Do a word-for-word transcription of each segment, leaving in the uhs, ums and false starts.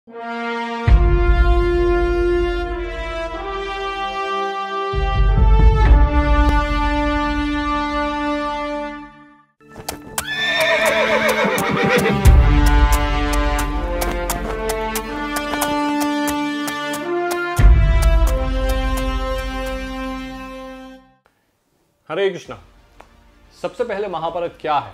हरे कृष्णा। सबसे पहले महाभारत क्या है?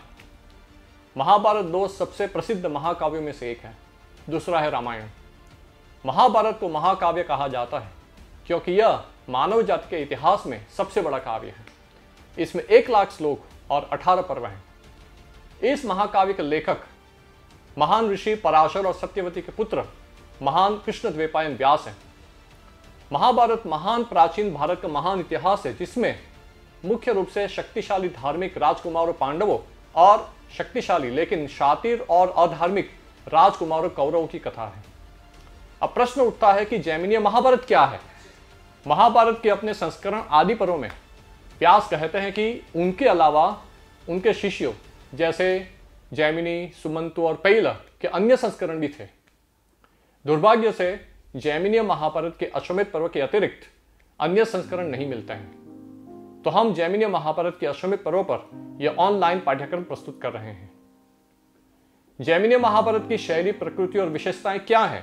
महाभारत दो सबसे प्रसिद्ध महाकाव्यों में से एक है, दूसरा है रामायण। महाभारत को महाकाव्य कहा जाता है क्योंकि यह मानव जाति के इतिहास में सबसे बड़ा काव्य है। इसमें एक लाख श्लोक और अठारह पर्व हैं। इस महाकाव्य के लेखक महान ऋषि पराशर और सत्यवती के पुत्र महान कृष्ण द्वैपायन व्यास हैं। महाभारत महान प्राचीन भारत का महान इतिहास है, जिसमें मुख्य रूप से शक्तिशाली धार्मिक राजकुमारों पांडवों और शक्तिशाली लेकिन शातिर और अधार्मिक राजकुमारों कौरवों की कथा है। अब प्रश्न उठता है कि जैमिनीय महाभारत क्या है? महाभारत के अपने संस्करण आदि पर्वों में व्यास कहते हैं कि उनके अलावा उनके शिष्यों जैसे जैमिनी, सुमंतु और पैल के अन्य संस्करण भी थे। दुर्भाग्य से जैमिनीय महाभारत के अश्वमेध पर्व के अतिरिक्त अन्य संस्करण नहीं मिलते हैं, तो हम जैमिनीय महाभारत के अश्वमेध पर्व पर यह ऑनलाइन पाठ्यक्रम प्रस्तुत कर रहे हैं। जैमिनीय महाभारत की शैली, प्रकृति और विशेषताएं क्या हैं?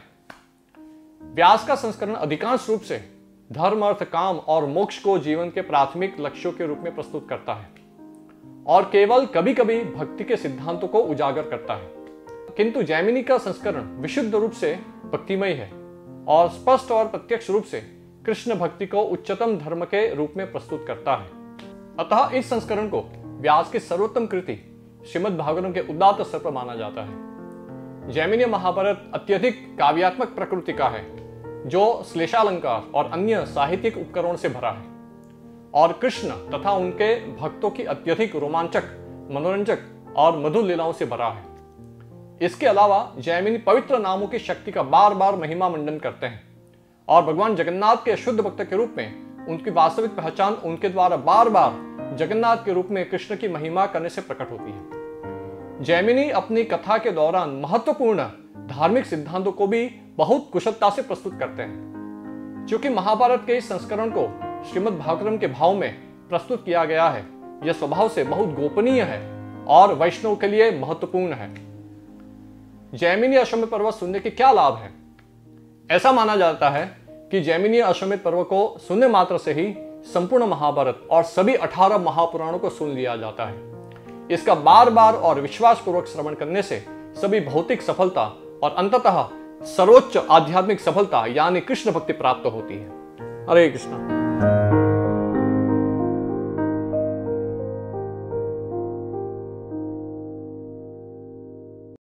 व्यास का संस्करण अधिकांश रूप से धर्म, अर्थ, काम और मोक्ष को जीवन के प्राथमिक लक्ष्यों के रूप में प्रस्तुत करता है और केवल कभी कभी भक्ति के सिद्धांतों को उजागर करता है। किंतु जैमिनी का संस्करण विशुद्ध रूप से भक्तिमय है और स्पष्ट और प्रत्यक्ष रूप से कृष्ण भक्ति को उच्चतम धर्म के रूप में प्रस्तुत करता है। अतः इस संस्करण को व्यास की सर्वोत्तम कृति श्रीमद् भागवतम के उदात्त स्तर पर माना जाता है। जैमिनीय महाभारत अत्यधिक काव्यात्मक प्रकृति का है, जो श्लेषालंकार और अन्य साहित्यिक उपकरणों से भरा है और कृष्ण तथा उनके भक्तों की अत्यधिक रोमांचक, मनोरंजक और मधुर लीलाओं से भरा है। इसके अलावा जैमिनी पवित्र नामों की शक्ति का बार बार महिमा मंडन करते हैं और भगवान जगन्नाथ के शुद्ध भक्त के रूप में उनकी वास्तविक पहचान उनके द्वारा बार बार जगन्नाथ के रूप में कृष्ण की महिमा करने से प्रकट होती है। जैमिनी अपनी कथा के दौरान महत्वपूर्ण धार्मिक सिद्धांतों को भी बहुत कुशलता से प्रस्तुत करते हैं। क्योंकि महाभारत के इस संस्करण को श्रीमद् भागवतम के भाव में प्रस्तुत किया गया है, यह स्वभाव से बहुत गोपनीय है और वैष्णव के लिए महत्वपूर्ण है। जैमिनी अश्वमेध पर्व सुनने के क्या लाभ है? ऐसा माना जाता है कि जैमिनीय अश्वमेध पर्व को सुनने मात्र से ही संपूर्ण महाभारत और सभी अठारह महापुराणों को सुन लिया जाता है। इसका बार बार और विश्वास पूर्वक श्रवण करने से सभी भौतिक सफलता और अंततः सर्वोच्च आध्यात्मिक सफलता यानी कृष्ण भक्ति प्राप्त होती है। हरे कृष्ण।